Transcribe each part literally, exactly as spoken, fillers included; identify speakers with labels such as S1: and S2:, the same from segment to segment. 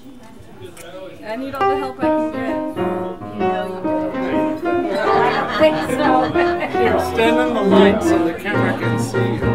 S1: I need all the help I can get. I think so.
S2: Here, stand in the light so the camera can see you.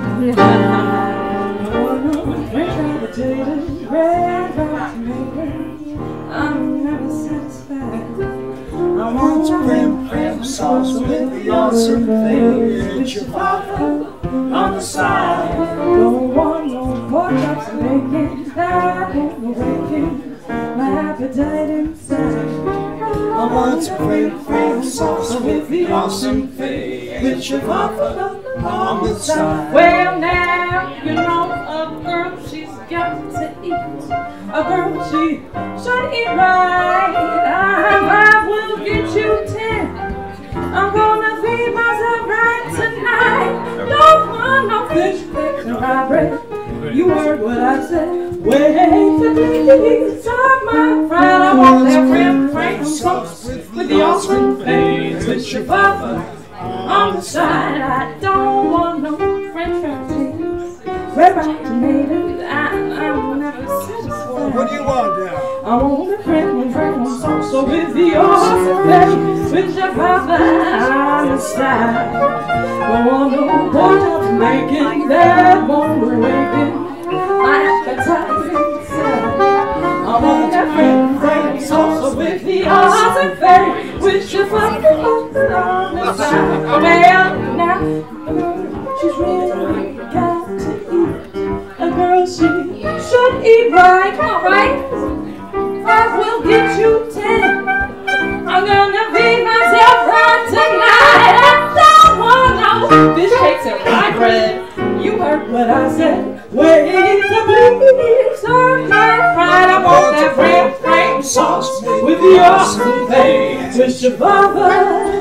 S3: I'm never satisfied. I want Frim Fram Sauce with the awesome thing. With your father on the side. Don't want no more drops of bacon. That won't awaken my appetite inside. I want Frim Fram Sauce with the awesome thing. With your father on the side.
S1: Well, now, you know, a girl, she's got to eat. A girl, she should eat right. I, I will get you ten. I'm gonna feed myself right tonight. Don't want no fish cakes and rye bread. You heard what I said. Wait for these are my friend. I want that Frim Fram Sauce with the awesome things. With your papa on the side. I don't want no French fries. Red rice tomatoes. I, I'm never satisfied.
S2: What do you want now?
S1: I want a Frim Fram Sauce with the awesome things. With your papa on the side. Don't want no pork chops making that won't awaken my appetite inside. I want that Frim Fram Sauce with the awesome thing. With your papa on the side. Well, now, she's really got to eat. A girl, she should eat right. Come on, right? Five will get you ten. I'm gonna feed myself right tonight. I don't want no fish cakes and rye bread. You heard what I said. Wait to please serve my fried. I want that Frim Fram Sauce with the awesome thing. With your father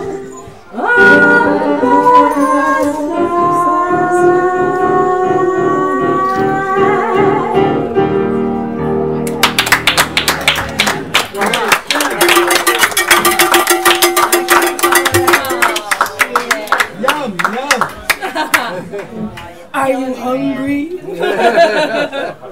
S1: on the side.
S3: Are you hungry?